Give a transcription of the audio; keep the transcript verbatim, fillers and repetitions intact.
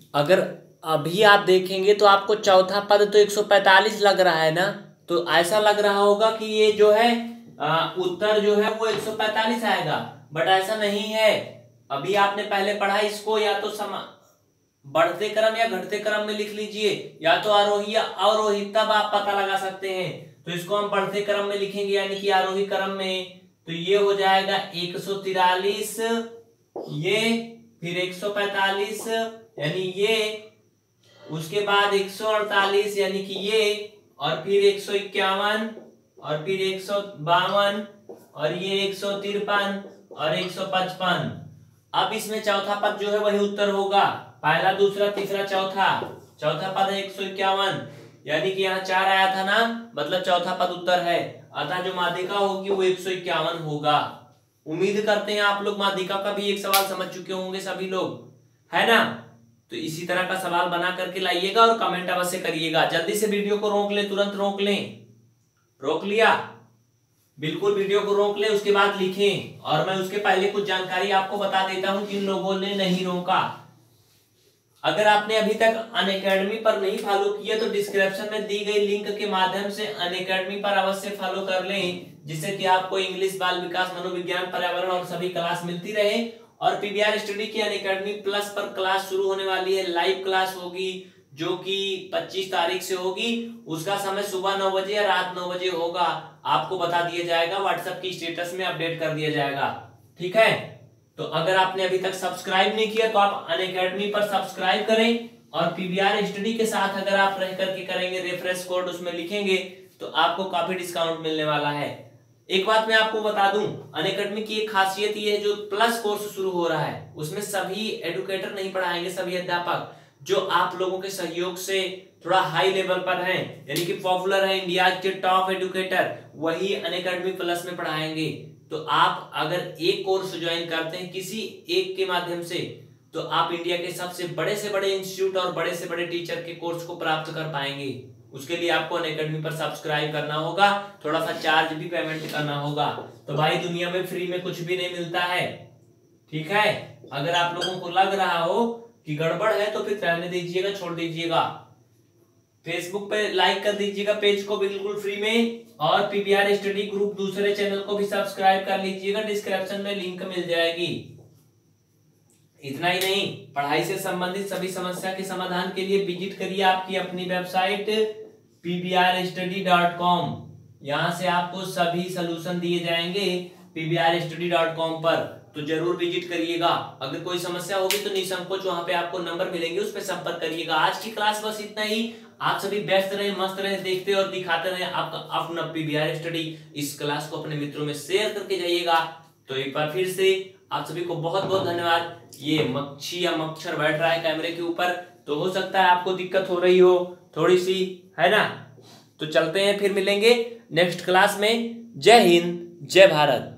अगर अभी आप देखेंगे तो आपको चौथा पद तो एक सौ पैंतालीस लग रहा है ना, तो ऐसा लग रहा होगा कि ये जो है आ, उत्तर जो है वो एक सौ पैंतालीस आएगा, बट ऐसा नहीं है। अभी आपने पहले पढ़ा इसको, या तो समा बढ़ते क्रम या घटते क्रम में लिख लीजिए, या तो आरोही या अवरोही, तब आप पता लगा सकते हैं। तो इसको हम बढ़ते क्रम में लिखेंगे यानी कि आरोही क्रम में, तो ये हो जाएगा एक सौ तिरालीस, ये फिर एक सौ पैंतालीस यानी ये, उसके बाद एक सौ अड़तालीस यानी कि ये, और फिर एक सौ इक्यावन, और फिर एक सौ बावन, और ये एक सौ तिरपन और एक सौ पचपन। अब इसमें चौथा पद जो है वही उत्तर होगा, पहला दूसरा तीसरा चौथा। चौथा पद है एक सौ इक्यावन, यानी कि यहाँ चार आया था ना, मतलब चौथा पद उत्तर है, अतः जो माध्यिका होगी वो एक सौ इक्यावन होगा। उम्मीद करते हैं आप लोग माध्यिका का भी एक सवाल समझ चुके होंगे सभी लोग, है ना। तो इसी तरह का सवाल बना करके लाइएगा और कमेंट अवश्य करिएगा। जल्दी से वीडियो को रोक लें, तुरंत रोक लें। रोक लिया? बिल्कुल वीडियो को रोक लें, उसके बाद लिखें। और मैं उसके पहले कुछ जानकारी आपको बता देता हूं जिन लोगों ने नहीं रोका। अगर आपने अभी तक अनअकैडमी पर नहीं फॉलो किया तो डिस्क्रिप्शन में दी गई लिंक के माध्यम से अनअकैडमी पर अवश्य फॉलो कर लें, जिससे कि आपको इंग्लिश, बाल विकास, मनोविज्ञान, पर्यावरण और सभी क्लास मिलती रहे। और पीबीआर स्टडी की अनअकैडमी प्लस पर क्लास शुरू होने वाली है, लाइव क्लास होगी जो कि पच्चीस तारीख से होगी। उसका समय सुबह नौ बजे या रात नौ बजे होगा, आपको बता दिया जाएगा, व्हाट्सएप की स्टेटस में अपडेट कर दिया जाएगा, ठीक है। तो अगर आपने अभी तक सब्सक्राइब नहीं किया तो आप अनअकैडमी पर सब्सक्राइब करें, और पीबीआर स्टडी के साथ अगर आप रह करके करेंगे, रेफरेंस कोड उसमें लिखेंगे तो आपको काफी डिस्काउंट मिलने वाला है। एक बात मैं आपको बता दूं, अनअकैडमी की एक खासियत ये है, जो प्लस कोर्स शुरू हो रहा है उसमें सभी एडुकेटर नहीं पढ़ाएंगे, सभी अध्यापक जो आप लोगों के सहयोग से थोड़ा हाई लेवल पर हैं, यानी कि पॉपुलर है, इंडिया के टॉप एडुकेटर, वही अनअकैडमी प्लस में पढ़ाएंगे। तो आप अगर एक कोर्स ज्वाइन करते हैं किसी एक के माध्यम से, तो आप इंडिया के सबसे बड़े से बड़े इंस्टीट्यूट और बड़े से बड़े टीचर के कोर्स को प्राप्त कर पाएंगे। उसके लिए आपको अनअकैडमी पर सब्सक्राइब करना होगा, थोड़ा सा चार्ज भी पेमेंट करना होगा। तो भाई दुनिया में फ्री में कुछ भी नहीं मिलता है, ठीक है। अगर आप लोगों को लग रहा हो कि गड़बड़ है तो फिर रहने दीजिएगा, छोड़ दीजिएगा। फेसबुक पे लाइक कर दीजिएगा पेज को बिल्कुल फ्री में, और पीबीआर स्टडी ग्रुप दूसरे चैनल को भी सब्सक्राइब कर लीजिएगा, डिस्क्रिप्शन में लिंक मिल जाएगी। इतना ही नहीं, पढ़ाई से संबंधित सभी समस्या के समाधान के लिए विजिट करिए आपकी अपनी website P B R study dot com. यहाँ से आपको सभी सलूशन दिए जाएंगे P B R study dot com पर, तो जरूर विजिट करिएगा। अगर कोई समस्या होगी तो निसंकोच वहां पे आपको नंबर मिलेंगे, उस पर संपर्क करिएगा। आज की क्लास बस इतना ही। आप सभी व्यस्त रहे, मस्त रहे, देखते और दिखाते रहे आपका अपना पीबीआर स्टडी। इस क्लास को अपने मित्रों में शेयर करके जाइएगा। तो एक बार फिर से आप सभी को बहुत बहुत धन्यवाद। ये मक्खी या मच्छर बैठ रहा है कैमरे के ऊपर, तो हो सकता है आपको दिक्कत हो रही हो थोड़ी सी, है ना। तो चलते हैं, फिर मिलेंगे नेक्स्ट क्लास में। जय हिंद, जय भारत।